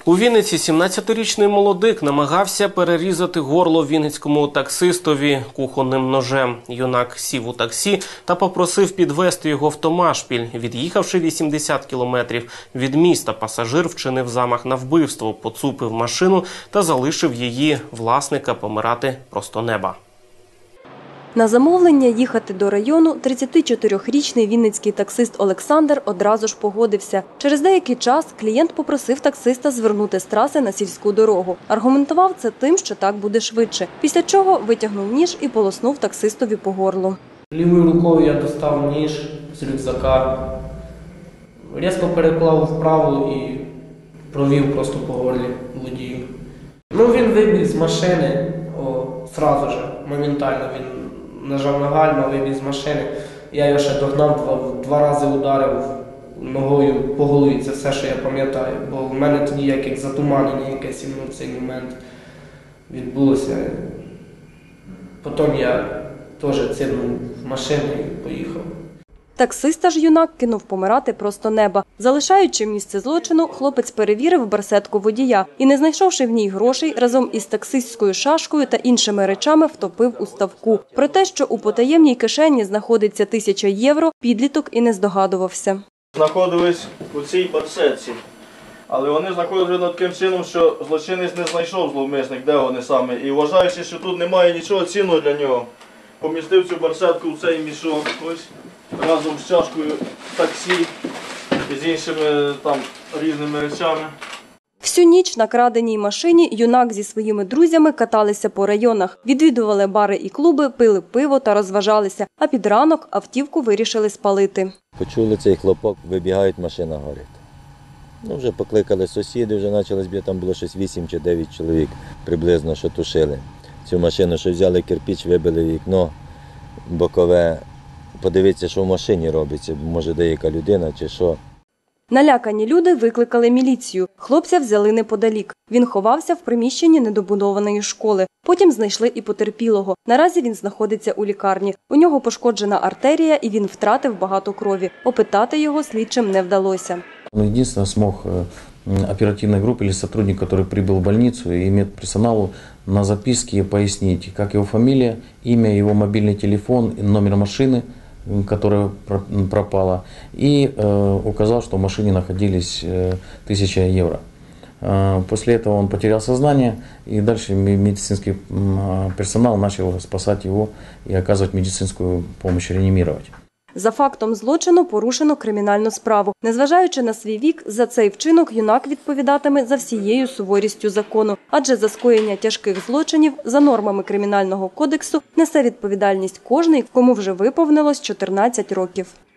У Вінниці 17-річний молодик намагався перерізати горло вінницькому таксистові кухонним ножем. Юнак сів у таксі та попросив підвезти його в Томашпіль. Від'їхавши 80 кілометрів від міста, пасажир вчинив замах на вбивство, поцупив машину та залишив її власника помирати просто неба. На замовлення їхати до району 34-річний вінницький таксист Олександр одразу ж погодився. Через деякий час клієнт попросив таксиста звернути з траси на сільську дорогу. Аргументував це тим, що так буде швидше. Після чого витягнув ніж і полоснув таксистові по горлу. Лівою рукою я достав ніж з рюкзака, різко переклав вправо і провів просто по горлі водію. Він вибіг з машини, одразу ж, моментально він нажав на гальма, вибіг з машини. Я його ще догнав, два рази ударив ногою по голові, це все, що я пам'ятаю. Бо в мене тоді як затуманення якесь в цей момент відбулося. Потім я теж цирнув в машину і поїхав. Таксиста ж юнак кинув помирати просто неба. Залишаючи місце злочину, хлопець перевірив барсетку водія і, не знайшовши в ній грошей, разом із таксистською шашкою та іншими речами втопив у ставку. Про те, що у потаємній кишені знаходиться 1000 євро, підліток і не здогадувався. Знаходились у цій барсетці, але вони знаходилися таким чином, що злочинець не знайшов зловмисник, де вони саме. І вважаючи, що тут немає нічого цінного для нього, помістив цю барсетку в цей мішок, ось, разом з чашкою таксі і з іншими різними речами. Всю ніч на краденій машині юнак зі своїми друзями каталися по районах, відвідували бари і клуби, пили пиво та розважалися, а під ранок автівку вирішили спалити. Почули цей хлопок, вибігають, машина горить. Вже покликали сусіди, вже почали збігати, там було щось 8 чи 9 чоловік приблизно, що тушили. Цю машину, що взяли кирпич, вибили вікно бокове, подивитися, що в машині робиться, може деяка людина чи що. Налякані люди викликали міліцію. Хлопця взяли неподалік. Він ховався в приміщенні недобудованої школи. Потім знайшли і потерпілого. Наразі він знаходиться у лікарні. У нього пошкоджена артерія і він втратив багато крові. Опитати його слідчим не вдалося. Единственное, смог оперативной группе или сотрудник, который прибыл в больницу, и медперсоналу на записке пояснить, как его фамилия, имя, его мобильный телефон, номер машины, которая пропала, и указал, что в машине находились 1000 евро. После этого он потерял сознание, и дальше медицинский персонал начал спасать его и оказывать медицинскую помощь, реанимировать. За фактом злочину порушено кримінальну справу. Незважаючи на свій вік, за цей вчинок юнак відповідатиме за всією суворістю закону. Адже за скоєння тяжких злочинів за нормами Кримінального кодексу несе відповідальність кожний, кому вже виповнилось 14 років.